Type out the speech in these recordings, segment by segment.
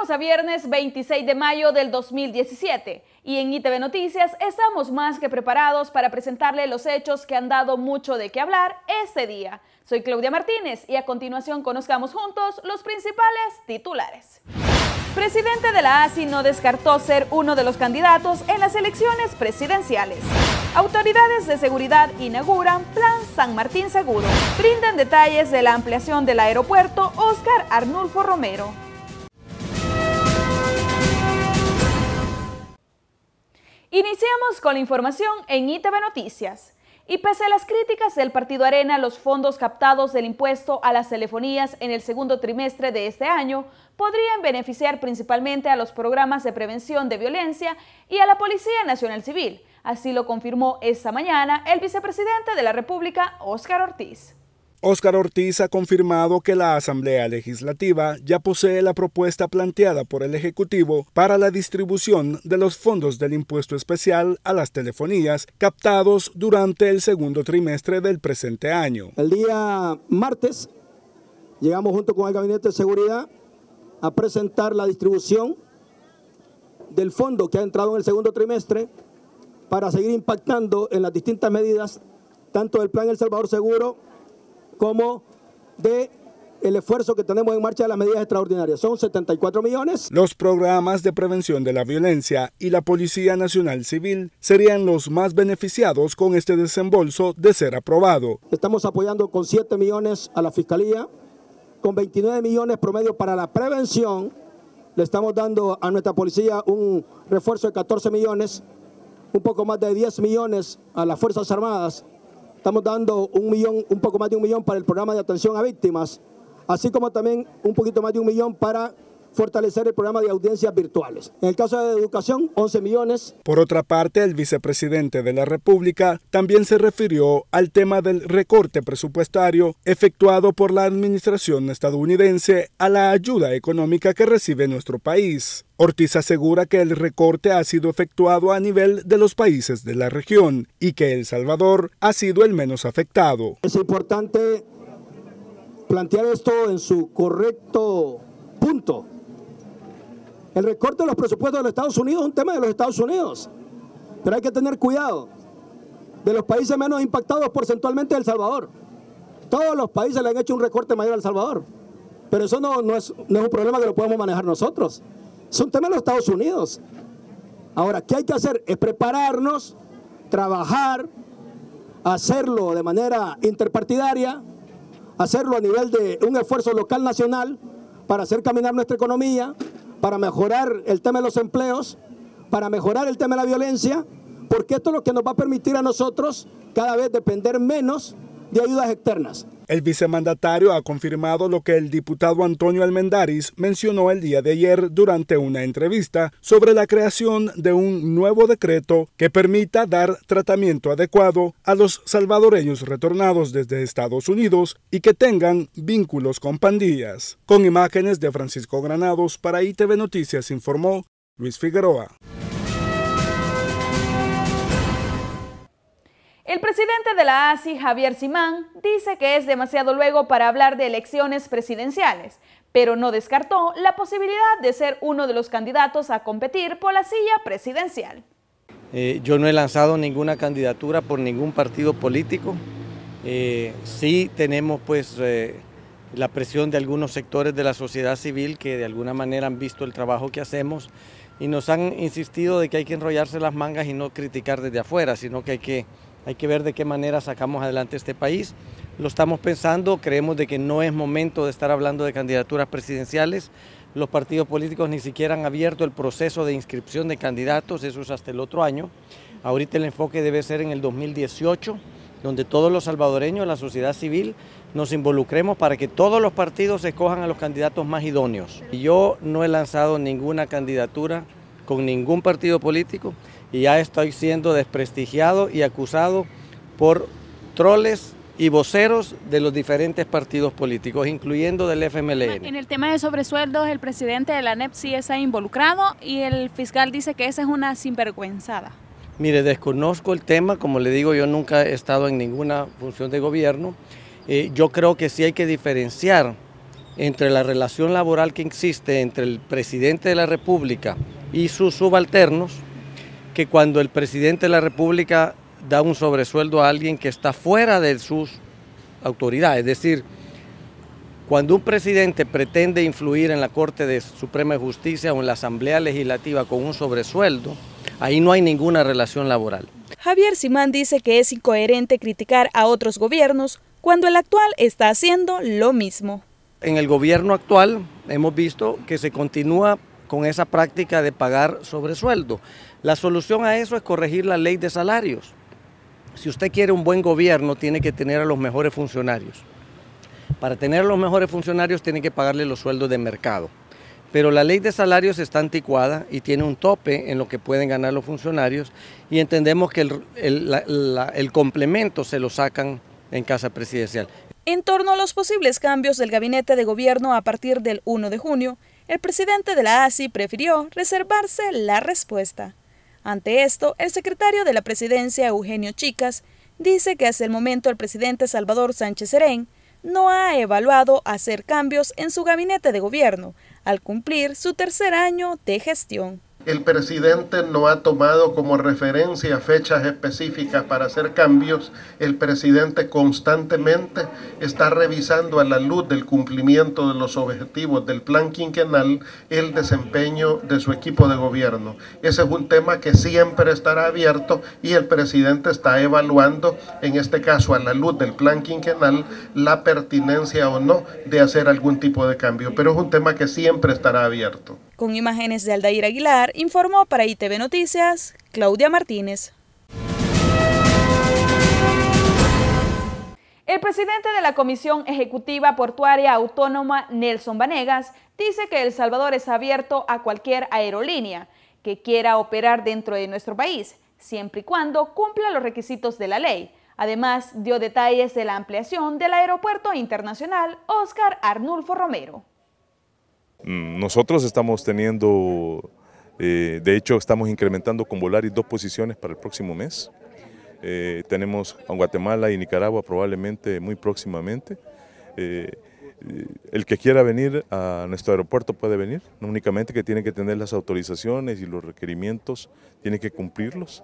Estamos a viernes 26 de mayo del 2017 y en ITV Noticias estamos más que preparados para presentarle los hechos que han dado mucho de qué hablar este día. Soy Claudia Martínez y a continuación conozcamos juntos los principales titulares. Presidente de la ASI no descartó ser uno de los candidatos en las elecciones presidenciales. Autoridades de seguridad inauguran Plan San Martín Seguro. Brindan detalles de la ampliación del aeropuerto Óscar Arnulfo Romero. Iniciamos con la información en ITV Noticias. Y pese a las críticas del Partido Arena, los fondos captados del impuesto a las telefonías en el segundo trimestre de este año podrían beneficiar principalmente a los programas de prevención de violencia y a la Policía Nacional Civil. Así lo confirmó esta mañana el vicepresidente de la República, Óscar Ortiz. Óscar Ortiz ha confirmado que la Asamblea Legislativa ya posee la propuesta planteada por el Ejecutivo para la distribución de los fondos del impuesto especial a las telefonías captados durante el segundo trimestre del presente año. El día martes llegamos junto con el Gabinete de Seguridad a presentar la distribución del fondo que ha entrado en el segundo trimestre para seguir impactando en las distintas medidas, tanto del Plan El Salvador Seguro como de el esfuerzo que tenemos en marcha de las medidas extraordinarias. Son 74 millones. Los programas de prevención de la violencia y la Policía Nacional Civil serían los más beneficiados con este desembolso de ser aprobado. Estamos apoyando con 7 millones a la Fiscalía, con 29 millones promedio para la prevención. Le estamos dando a nuestra policía un refuerzo de 14 millones, un poco más de 10 millones a las Fuerzas Armadas. Estamos dando un poco más de 1 millón para el programa de atención a víctimas, así como también un poquito más de 1 millón para fortalecer el programa de audiencias virtuales. En el caso de educación, 11 millones. Por otra parte, el vicepresidente de la República también se refirió al tema del recorte presupuestario efectuado por la administración estadounidense a la ayuda económica que recibe nuestro país. Ortiz asegura que el recorte ha sido efectuado a nivel de los países de la región y que El Salvador ha sido el menos afectado. Es importante plantear esto en su correcto punto. El recorte de los presupuestos de los Estados Unidos es un tema de los Estados Unidos, pero hay que tener cuidado. De los países menos impactados porcentualmente es El Salvador. Todos los países le han hecho un recorte mayor a El Salvador, pero eso no es un problema que lo podemos manejar nosotros. Es un tema de los Estados Unidos. Ahora, ¿qué hay que hacer? Es prepararnos, trabajar, hacerlo de manera interpartidaria, hacerlo a nivel de un esfuerzo local nacional para hacer caminar nuestra economía, para mejorar el tema de los empleos, para mejorar el tema de la violencia, porque esto es lo que nos va a permitir a nosotros cada vez depender menos de ayudas externas. El vicemandatario ha confirmado lo que el diputado Antonio Almendaris mencionó el día de ayer durante una entrevista sobre la creación de un nuevo decreto que permita dar tratamiento adecuado a los salvadoreños retornados desde Estados Unidos y que tengan vínculos con pandillas. Con imágenes de Francisco Granados para ITV Noticias informó Luis Figueroa. El presidente de la ASI, Javier Simán, dice que es demasiado luego para hablar de elecciones presidenciales, pero no descartó la posibilidad de ser uno de los candidatos a competir por la silla presidencial. Yo no he lanzado ninguna candidatura por ningún partido político. Sí tenemos pues la presión de algunos sectores de la sociedad civil que de alguna manera han visto el trabajo que hacemos y nos han insistido de que hay que enrollarse las mangas y no criticar desde afuera, sino que hay que ver de qué manera sacamos adelante este país. Lo estamos pensando, creemos de que no es momento de estar hablando de candidaturas presidenciales. Los partidos políticos ni siquiera han abierto el proceso de inscripción de candidatos, eso es hasta el otro año. Ahorita el enfoque debe ser en el 2018, donde todos los salvadoreños, la sociedad civil, nos involucremos para que todos los partidos escojan a los candidatos más idóneos. Yo no he lanzado ninguna candidatura con ningún partido político y ya estoy siendo desprestigiado y acusado por troles y voceros de los diferentes partidos políticos, incluyendo del FMLN. En el tema de sobresueldos, el presidente de la ANEP sí está involucrado y el fiscal dice que esa es una sinvergüenzada. Mire, desconozco el tema, como le digo, yo nunca he estado en ninguna función de gobierno. Yo creo que sí hay que diferenciar entre la relación laboral que existe entre el presidente de la República y sus subalternos, que cuando el presidente de la República da un sobresueldo a alguien que está fuera de sus autoridades. Es decir, cuando un presidente pretende influir en la Corte Suprema de Justicia o en la Asamblea Legislativa con un sobresueldo, ahí no hay ninguna relación laboral. Javier Simán dice que es incoherente criticar a otros gobiernos cuando el actual está haciendo lo mismo. En el gobierno actual hemos visto que se continúa con esa práctica de pagar sobresueldo. La solución a eso es corregir la ley de salarios. Si usted quiere un buen gobierno, tiene que tener a los mejores funcionarios. Para tener a los mejores funcionarios tiene que pagarle los sueldos de mercado. Pero la ley de salarios está anticuada y tiene un tope en lo que pueden ganar los funcionarios y entendemos que el complemento se lo sacan en Casa Presidencial. En torno a los posibles cambios del gabinete de gobierno a partir del 1 de junio, el presidente de la ASI prefirió reservarse la respuesta. Ante esto, el secretario de la presidencia, Eugenio Chicas, dice que hasta el momento el presidente Salvador Sánchez Serén no ha evaluado hacer cambios en su gabinete de gobierno al cumplir su tercer año de gestión. El presidente no ha tomado como referencia fechas específicas para hacer cambios. El presidente constantemente está revisando a la luz del cumplimiento de los objetivos del plan quinquenal el desempeño de su equipo de gobierno. Ese es un tema que siempre estará abierto y el presidente está evaluando, en este caso a la luz del plan quinquenal, la pertinencia o no de hacer algún tipo de cambio. Pero es un tema que siempre estará abierto. Con imágenes de Aldair Aguilar, informó para ITV Noticias, Claudia Martínez. El presidente de la Comisión Ejecutiva Portuaria Autónoma, Nelson Vanegas, dice que El Salvador es abierto a cualquier aerolínea que quiera operar dentro de nuestro país, siempre y cuando cumpla los requisitos de la ley. Además, dio detalles de la ampliación del Aeropuerto Internacional Óscar Arnulfo Romero. Nosotros estamos teniendo, de hecho estamos incrementando con Volaris 2 posiciones para el próximo mes. Tenemos a Guatemala y Nicaragua probablemente muy próximamente. El que quiera venir a nuestro aeropuerto puede venir, no únicamente que tiene que tener las autorizaciones y los requerimientos, tiene que cumplirlos.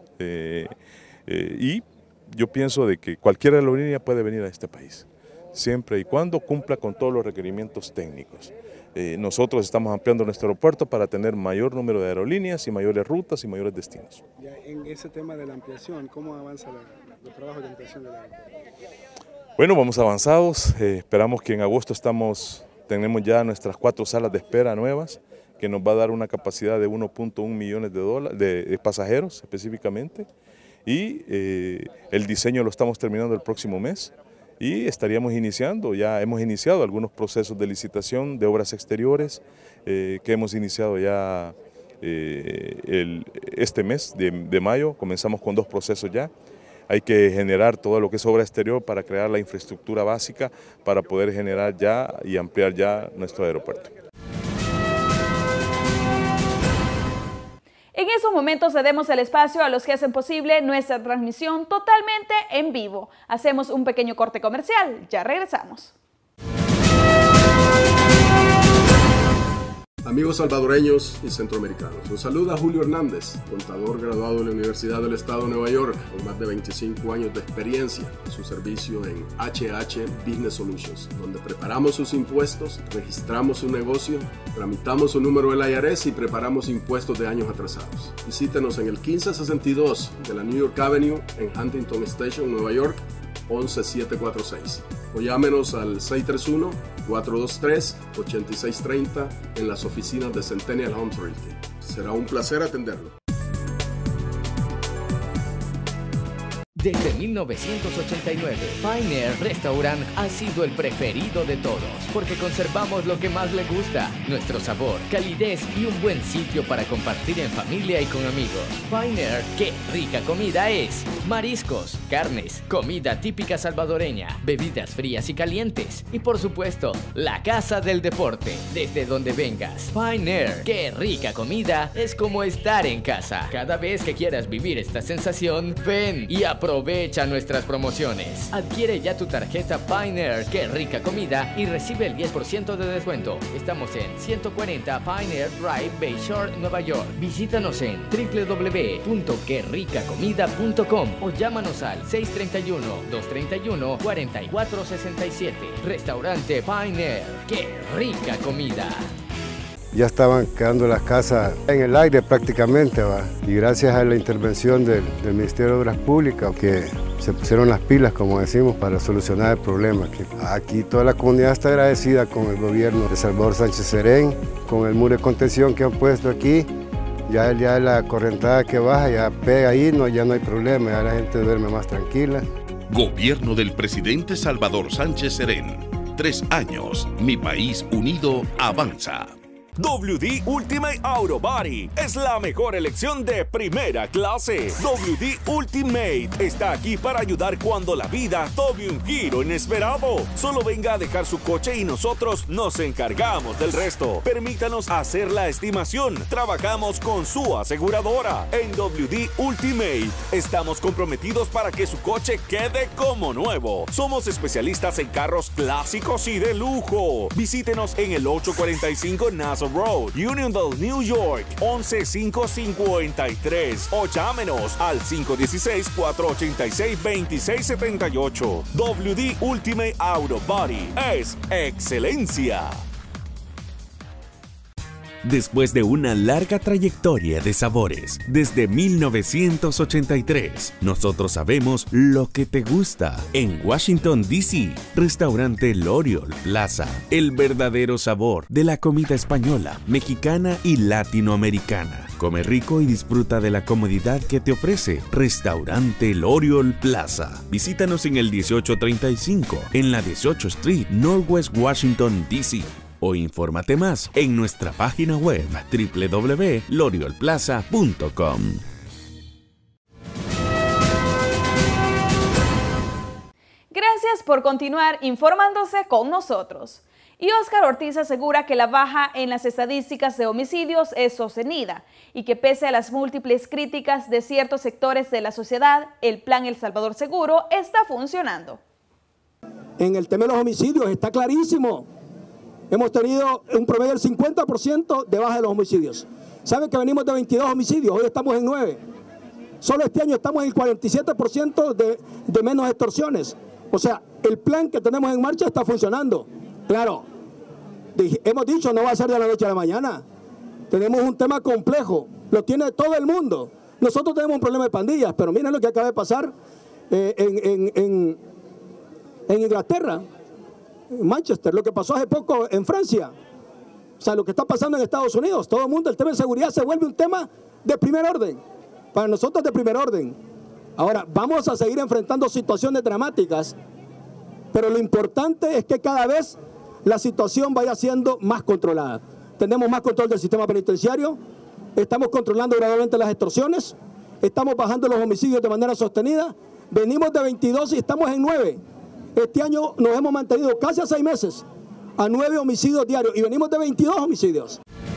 Y yo pienso de que cualquier aerolínea puede venir a este país, siempre y cuando cumpla con todos los requerimientos técnicos. Nosotros estamos ampliando nuestro aeropuerto para tener mayor número de aerolíneas y mayores rutas y mayores destinos. Ya en ese tema de la ampliación, ¿cómo avanza los trabajos de ampliación del aeropuerto? Bueno, vamos avanzados, esperamos que en agosto tenemos ya nuestras 4 salas de espera nuevas, que nos va a dar una capacidad de 1.1 millones de pasajeros específicamente, y el diseño lo estamos terminando el próximo mes. Y estaríamos iniciando, ya hemos iniciado algunos procesos de licitación de obras exteriores que hemos iniciado ya este mes de mayo, comenzamos con 2 procesos ya. Hay que generar todo lo que es obra exterior para crear la infraestructura básica para poder generar ya y ampliar ya nuestro aeropuerto. En esos momentos cedemos el espacio a los que hacen posible nuestra transmisión totalmente en vivo. Hacemos un pequeño corte comercial, ya regresamos. Amigos salvadoreños y centroamericanos, los saluda Julio Hernández, contador graduado de la Universidad del Estado de Nueva York, con más de 25 años de experiencia en su servicio en HH Business Solutions, donde preparamos sus impuestos, registramos su negocio, tramitamos su número del IRS y preparamos impuestos de años atrasados. Visítenos en el 1562 de la New York Avenue en Huntington Station, Nueva York, 11746, o llámenos al 631-423-8630 en las oficinas de Centennial Homes Realty. Será un placer atenderlo. Desde 1989, Fine Air Restaurant ha sido el preferido de todos, porque conservamos lo que más le gusta, nuestro sabor, calidez y un buen sitio para compartir en familia y con amigos. Fine Air, qué rica comida es. Mariscos, carnes, comida típica salvadoreña, bebidas frías y calientes. Y por supuesto, la casa del deporte, desde donde vengas. Fine Air, qué rica comida, es como estar en casa. Cada vez que quieras vivir esta sensación, ven y aprovecha Aprovecha nuestras promociones. Adquiere ya tu tarjeta Pioneer, Qué Rica Comida, y recibe el 10% de descuento. Estamos en 140 Pioneer Drive, Bayshore, Nueva York. Visítanos en www.querricacomida.com o llámanos al 631-231-4467. Restaurante Pioneer, Qué Rica Comida. Ya estaban quedando las casas en el aire prácticamente, ¿va? Y gracias a la intervención del Ministerio de Obras Públicas, que se pusieron las pilas, como decimos, para solucionar el problema. Aquí toda la comunidad está agradecida con el gobierno de Salvador Sánchez Serén, con el muro de contención que han puesto aquí. Ya la correntada que baja ya pega ahí, ya no hay problema, ya la gente duerme más tranquila. Gobierno del presidente Salvador Sánchez Serén. 3 años, mi país unido avanza. WD Ultimate Auto Body es la mejor elección de primera clase. WD Ultimate está aquí para ayudar cuando la vida tome un giro inesperado. Solo venga a dejar su coche y nosotros nos encargamos del resto. Permítanos hacer la estimación. Trabajamos con su aseguradora. En WD Ultimate estamos comprometidos para que su coche quede como nuevo. Somos especialistas en carros clásicos y de lujo. Visítenos en el 845 Nassau Road, Unionville, New York, 11553 o llámenos al 516-486-2678. WD Ultimate Auto Body es excelencia. Después de una larga trayectoria de sabores, desde 1983, nosotros sabemos lo que te gusta. En Washington, D.C., restaurante L'Oriole Plaza, el verdadero sabor de la comida española, mexicana y latinoamericana. Come rico y disfruta de la comodidad que te ofrece Restaurante L'Oriole Plaza. Visítanos en el 1835, en la 18th Street, Northwest Washington, D.C., o infórmate más en nuestra página web www.lorioleplaza.com. Gracias por continuar informándose con nosotros. Y Óscar Ortiz asegura que la baja en las estadísticas de homicidios es sostenida y que pese a las múltiples críticas de ciertos sectores de la sociedad, el Plan El Salvador Seguro está funcionando. En el tema de los homicidios está clarísimo. Hemos tenido un promedio del 50% de baja de los homicidios. Saben que venimos de 22 homicidios, hoy estamos en 9. Solo este año estamos en el 47% de menos extorsiones. O sea, el plan que tenemos en marcha está funcionando. Claro, hemos dicho, no va a ser de la noche a la mañana. Tenemos un tema complejo, lo tiene todo el mundo. Nosotros tenemos un problema de pandillas, pero miren lo que acaba de pasar en Inglaterra. Manchester, lo que pasó hace poco en Francia, o sea, lo que está pasando en Estados Unidos, todo el mundo, el tema de seguridad se vuelve un tema de primer orden, para nosotros de primer orden. Ahora, vamos a seguir enfrentando situaciones dramáticas, pero lo importante es que cada vez la situación vaya siendo más controlada. Tenemos más control del sistema penitenciario, estamos controlando gradualmente las extorsiones, estamos bajando los homicidios de manera sostenida, venimos de 22 y estamos en 9. Este año nos hemos mantenido casi a 6 meses a 9 homicidios diarios y venimos de 22 homicidios.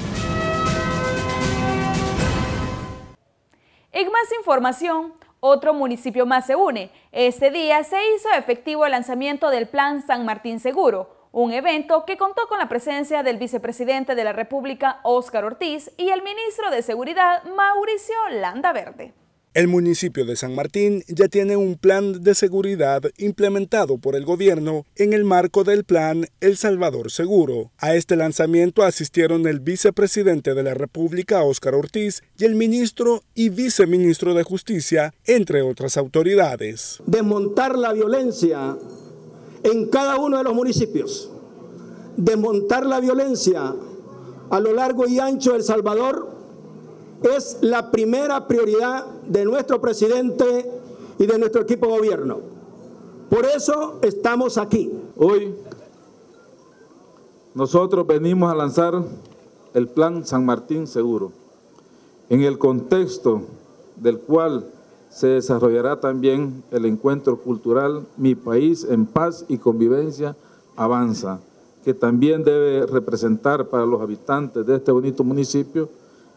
En más información, otro municipio más se une. Este día se hizo efectivo el lanzamiento del Plan San Martín Seguro, un evento que contó con la presencia del vicepresidente de la República, Óscar Ortiz, y el ministro de Seguridad, Mauricio Landaverde. El municipio de San Martín ya tiene un plan de seguridad implementado por el gobierno en el marco del plan El Salvador Seguro. A este lanzamiento asistieron el vicepresidente de la República, Óscar Ortiz, y el ministro y viceministro de Justicia, entre otras autoridades. Desmontar la violencia en cada uno de los municipios. Desmontar la violencia a lo largo y ancho de El Salvador es la primera prioridad de nuestro presidente y de nuestro equipo de gobierno. Por eso estamos aquí. Hoy nosotros venimos a lanzar el Plan San Martín Seguro, en el contexto del cual se desarrollará también el encuentro cultural Mi País en Paz y Convivencia Avanza, que también debe representar para los habitantes de este bonito municipio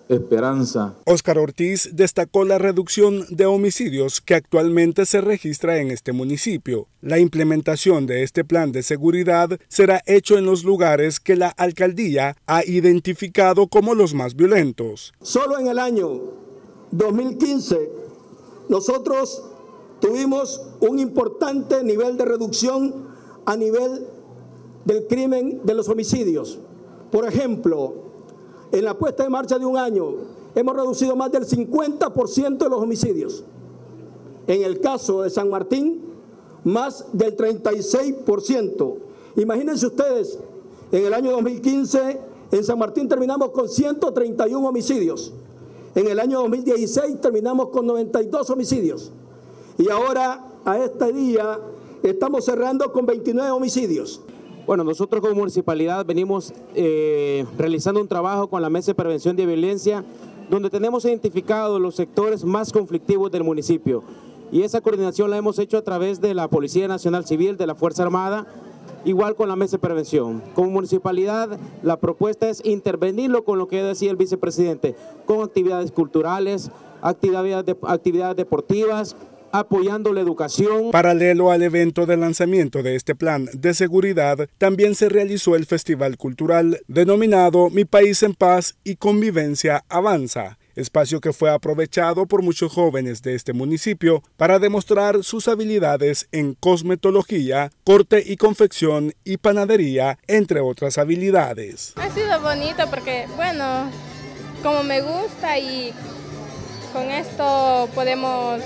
esperanza. Óscar Ortiz destacó la reducción de homicidios que actualmente se registra en este municipio. La implementación de este plan de seguridad será hecho en los lugares que la alcaldía ha identificado como los más violentos. Solo en el año 2015 nosotros tuvimos un importante nivel de reducción a nivel del crimen de los homicidios. Por ejemplo, en la puesta en marcha de un año hemos reducido más del 50% de los homicidios. En el caso de San Martín, más del 36%. Imagínense ustedes, en el año 2015 en San Martín terminamos con 131 homicidios. En el año 2016 terminamos con 92 homicidios. Y ahora, a este día, estamos cerrando con 29 homicidios. Bueno, nosotros como municipalidad venimos realizando un trabajo con la Mesa de Prevención de Violencia, donde tenemos identificado los sectores más conflictivos del municipio. Y esa coordinación la hemos hecho a través de la Policía Nacional Civil, de la Fuerza Armada, igual con la Mesa de Prevención. Como municipalidad, la propuesta es intervenirlo con lo que decía el vicepresidente, con actividades culturales, actividades deportivas, apoyando la educación. Paralelo al evento de lanzamiento de este plan de seguridad, también se realizó el festival cultural denominado Mi País en Paz y Convivencia Avanza, espacio que fue aprovechado por muchos jóvenes de este municipio para demostrar sus habilidades en cosmetología, corte y confección y panadería, entre otras habilidades. Ha sido bonito porque, bueno, como me gusta y con esto podemos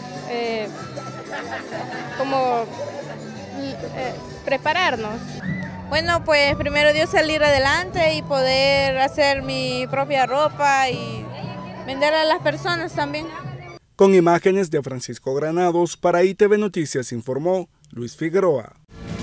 prepararnos. Bueno, pues primero Dios salir adelante y poder hacer mi propia ropa y vender a las personas también. Con imágenes de Francisco Granados, para ITV Noticias informó Luis Figueroa.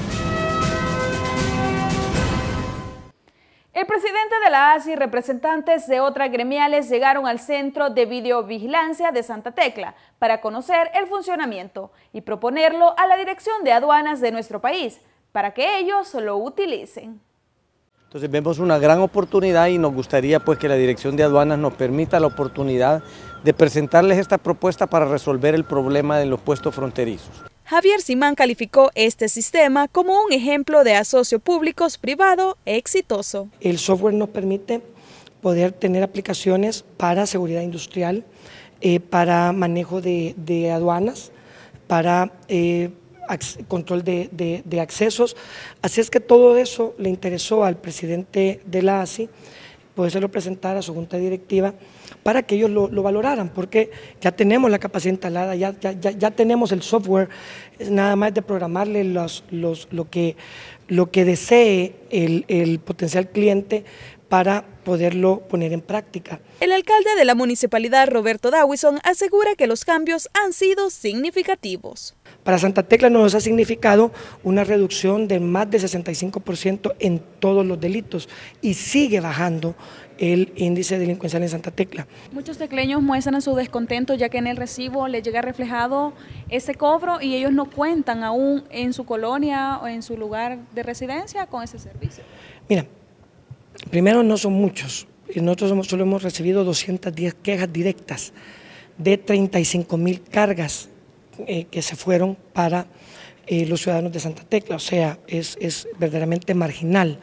El presidente de la ASI y representantes de otras gremiales llegaron al Centro de Videovigilancia de Santa Tecla para conocer el funcionamiento y proponerlo a la Dirección de Aduanas de nuestro país para que ellos lo utilicen. Entonces vemos una gran oportunidad y nos gustaría pues que la Dirección de Aduanas nos permita la oportunidad de presentarles esta propuesta para resolver el problema de los puestos fronterizos. Javier Simán calificó este sistema como un ejemplo de asocio públicos-privado exitoso. El software nos permite poder tener aplicaciones para seguridad industrial, para manejo de aduanas, para control de accesos. Así es que todo eso le interesó al presidente de la ASI, podérselo presentar a su junta directiva para que ellos lo valoraran, porque ya tenemos la capacidad instalada, ya tenemos el software, es nada más de programarle lo que desee el potencial cliente para poderlo poner en práctica. El alcalde de la municipalidad, Roberto Dawison, asegura que los cambios han sido significativos. Para Santa Tecla nos ha significado una reducción de más de 65% en todos los delitos y sigue bajando el índice delincuencial en Santa Tecla. Muchos tecleños muestran su descontento ya que en el recibo les llega reflejado ese cobro y ellos no cuentan aún en su colonia o en su lugar de residencia con ese servicio. Mira, primero no son muchos, nosotros solo hemos recibido 210 quejas directas de 35,000 cargas que se fueron para los ciudadanos de Santa Tecla, o sea, es verdaderamente marginal.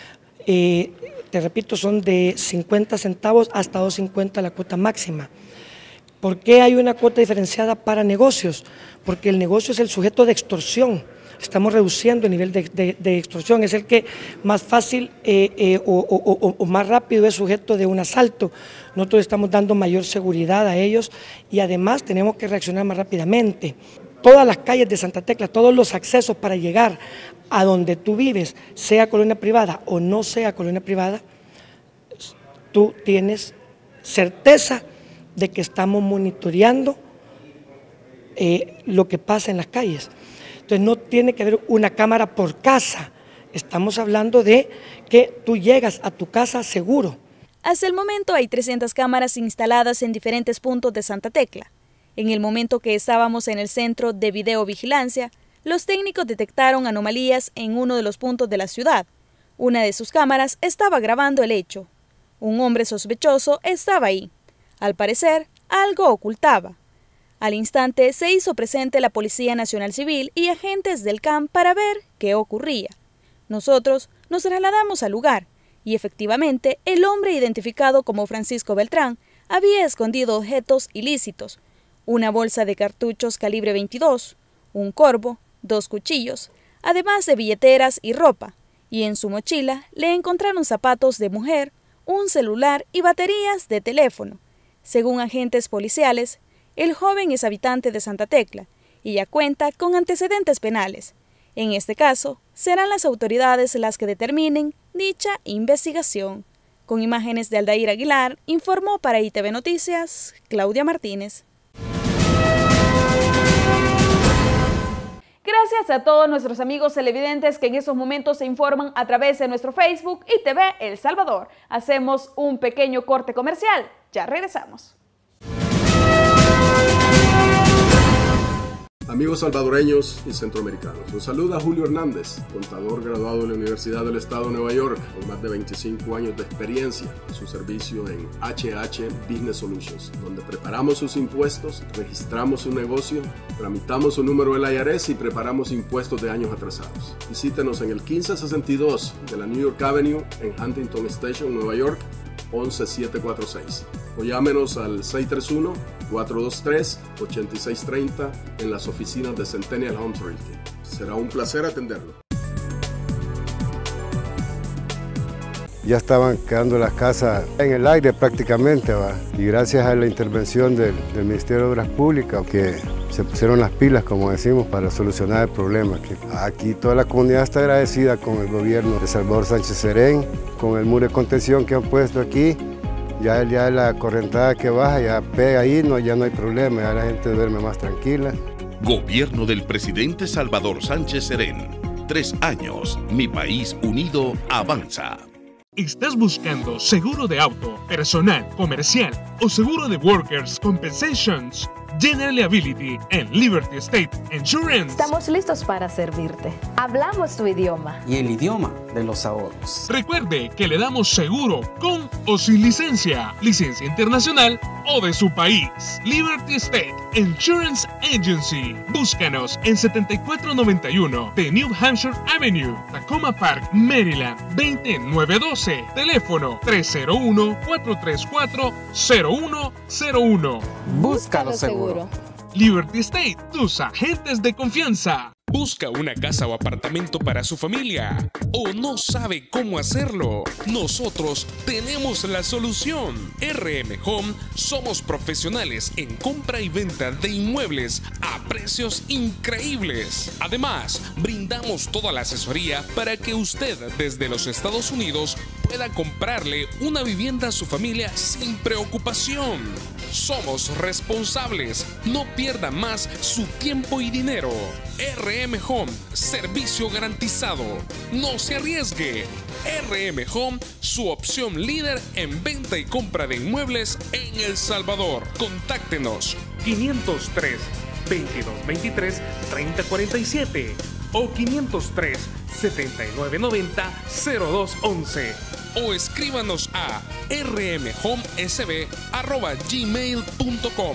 Te repito, son de 50 centavos hasta 2.50 la cuota máxima. ¿Por qué hay una cuota diferenciada para negocios? Porque el negocio es el sujeto de extorsión. Estamos reduciendo el nivel de extorsión, es el que más fácil o más rápido es sujeto de un asalto. Nosotros estamos dando mayor seguridad a ellos y además tenemos que reaccionar más rápidamente. Todas las calles de Santa Tecla, todos los accesos para llegar a donde tú vives, sea colonia privada o no sea colonia privada, tú tienes certeza de que estamos monitoreando lo que pasa en las calles. Entonces no tiene que haber una cámara por casa, estamos hablando de que tú llegas a tu casa seguro. Hasta el momento hay 300 cámaras instaladas en diferentes puntos de Santa Tecla. En el momento que estábamos en el centro de videovigilancia, los técnicos detectaron anomalías en uno de los puntos de la ciudad. Una de sus cámaras estaba grabando el hecho. Un hombre sospechoso estaba ahí. Al parecer, algo ocultaba. Al instante se hizo presente la Policía Nacional Civil y agentes del CAM para ver qué ocurría. Nosotros nos trasladamos al lugar y efectivamente el hombre identificado como Francisco Beltrán había escondido objetos ilícitos, una bolsa de cartuchos calibre 22, un corvo, 2 cuchillos, además de billeteras y ropa, y en su mochila le encontraron zapatos de mujer, un celular y baterías de teléfono. Según agentes policiales, el joven es habitante de Santa Tecla y ya cuenta con antecedentes penales. En este caso, serán las autoridades las que determinen dicha investigación. Con imágenes de Aldair Aguilar, informó para ITV Noticias, Claudia Martínez. Gracias a todos nuestros amigos televidentes que en esos momentos se informan a través de nuestro Facebook ITV El Salvador. Hacemos un pequeño corte comercial. Ya regresamos. Amigos salvadoreños y centroamericanos, los saluda Julio Hernández, contador graduado de la Universidad del Estado de Nueva York, con más de 25 años de experiencia en su servicio en HH Business Solutions, donde preparamos sus impuestos, registramos su negocio, tramitamos su número del IRS y preparamos impuestos de años atrasados. Visítenos en el 1562 de la New York Avenue en Huntington Station, Nueva York, 11746, o llámenos al 631-423-8630 en las oficinas de Centennial Homes Realty. Será un placer atenderlo. Ya estaban quedando las casas en el aire prácticamente, y gracias a la intervención del Ministerio de Obras Públicas, que se pusieron las pilas, como decimos, para solucionar el problema. Aquí toda la comunidad está agradecida con el gobierno de Salvador Sánchez Serén, con el muro de contención que han puesto aquí. Ya la correntada que baja, ya pega ahí, ya no hay problema, ya la gente duerme más tranquila. Gobierno del presidente Salvador Sánchez Serén. 3 años, mi país unido avanza. ¿Estás buscando seguro de auto, personal, comercial o seguro de Workers' Compensations? General Liability en Liberty State Insurance. Estamos listos para servirte. Hablamos tu idioma. Y el idioma de los ahorros. Recuerde que le damos seguro con o sin licencia, licencia internacional o de su país. Liberty State Insurance Agency. Búscanos en 7491 de New Hampshire Avenue, Tacoma Park, Maryland, 20912. Teléfono 301-434-0101. Búscalo seguro. Liberty State, tus agentes de confianza. ¿Busca una casa o apartamento para su familia? ¿O no sabe cómo hacerlo? Nosotros tenemos la solución. RM Home somos profesionales en compra y venta de inmuebles a precios increíbles. Además, brindamos toda la asesoría para que usted desde los Estados Unidos pueda comprarle una vivienda a su familia sin preocupación. Somos responsables. No pierda más su tiempo y dinero. RM Home, servicio garantizado. No se arriesgue. RM Home, su opción líder en venta y compra de inmuebles en El Salvador. Contáctenos 503-2223-3047 o 503-7990-0211. O escríbanos a rmhomesb@gmail.com.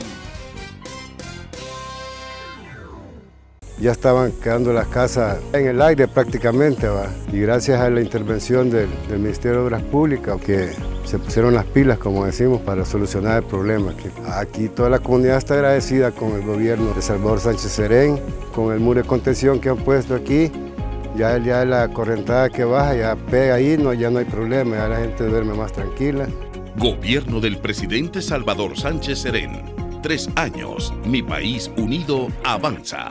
Ya estaban quedando las casas en el aire prácticamente, y gracias a la intervención del Ministerio de Obras Públicas, que se pusieron las pilas, como decimos, para solucionar el problema. Aquí toda la comunidad está agradecida con el gobierno de Salvador Sánchez Serén, con el muro de contención que han puesto aquí. Ya la correntada que baja, ya pega ahí, ya no hay problema, ya la gente duerme más tranquila. Gobierno del presidente Salvador Sánchez Serén. 3 años, mi país unido avanza.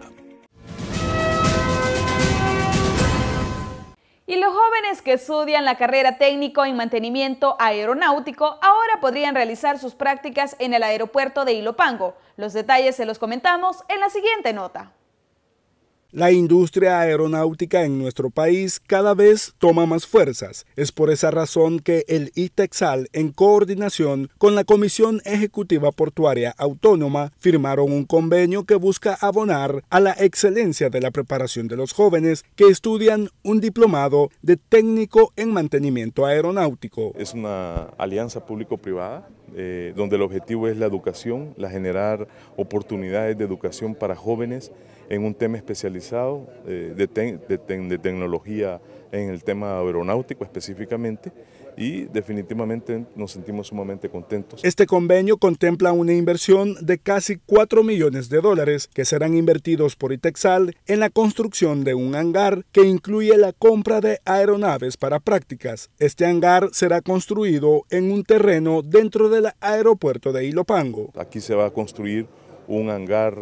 Y los jóvenes que estudian la carrera técnico en mantenimiento aeronáutico ahora podrían realizar sus prácticas en el aeropuerto de Ilopango. Los detalles se los comentamos en la siguiente nota. La industria aeronáutica en nuestro país cada vez toma más fuerzas. Es por esa razón que el ITEXAL, en coordinación con la Comisión Ejecutiva Portuaria Autónoma, firmaron un convenio que busca abonar a la excelencia de la preparación de los jóvenes que estudian un diplomado de técnico en mantenimiento aeronáutico. Es una alianza público-privada donde el objetivo es la educación, generar oportunidades de educación para jóvenes en un tema especializado de tecnología en el tema aeronáutico específicamente, y definitivamente nos sentimos sumamente contentos. Este convenio contempla una inversión de casi $4 millones que serán invertidos por ITEXAL en la construcción de un hangar que incluye la compra de aeronaves para prácticas. Este hangar será construido en un terreno dentro del aeropuerto de Ilopango. Aquí se va a construir un hangar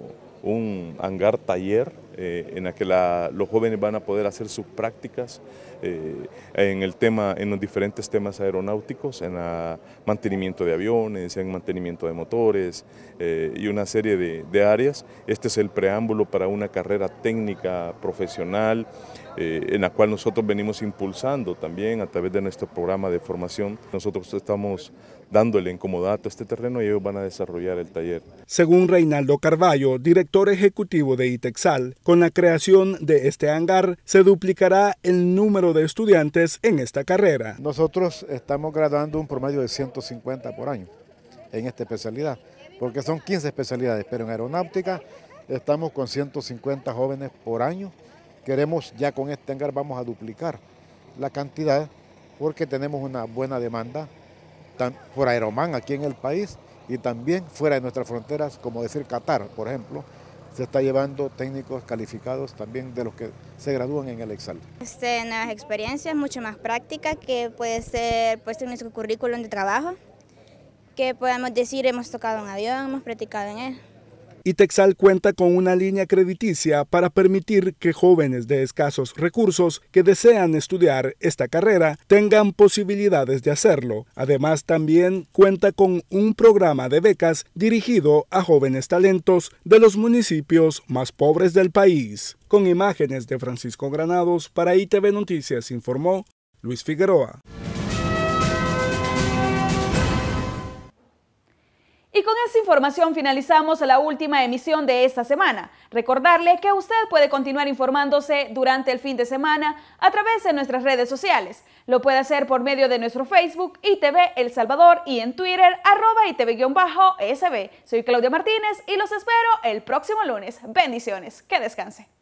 taller en el que los jóvenes van a poder hacer sus prácticas en los diferentes temas aeronáuticos, en el mantenimiento de aviones, en mantenimiento de motores y una serie de áreas. Este es el preámbulo para una carrera técnica profesional en la cual nosotros venimos impulsando también a través de nuestro programa de formación. Nosotros estamos dándole en comodato a este terreno y ellos van a desarrollar el taller. Según Reinaldo Carballo, director ejecutivo de ITEXAL, con la creación de este hangar se duplicará el número de estudiantes en esta carrera. Nosotros estamos graduando un promedio de 150 por año en esta especialidad, porque son 15 especialidades, pero en aeronáutica estamos con 150 jóvenes por año. Queremos, ya con este hangar vamos a duplicar la cantidad porque tenemos una buena demanda por Aeroman aquí en el país y también fuera de nuestras fronteras, como decir Qatar, por ejemplo, se está llevando técnicos calificados también de los que se gradúan en el ITEXAL. Nuevas experiencias, mucho más práctica, que puede ser puesto en nuestro currículum de trabajo, que podemos decir hemos tocado un avión, hemos practicado en él. ITEXAL cuenta con una línea crediticia para permitir que jóvenes de escasos recursos que desean estudiar esta carrera tengan posibilidades de hacerlo. Además, también cuenta con un programa de becas dirigido a jóvenes talentos de los municipios más pobres del país. Con imágenes de Francisco Granados, para ITV Noticias informó Luis Figueroa. Y con esta información finalizamos la última emisión de esta semana. Recordarle que usted puede continuar informándose durante el fin de semana a través de nuestras redes sociales. Lo puede hacer por medio de nuestro Facebook, ITV El Salvador, y en Twitter, @ITV_SB. Soy Claudia Martínez y los espero el próximo lunes. Bendiciones. Que descanse.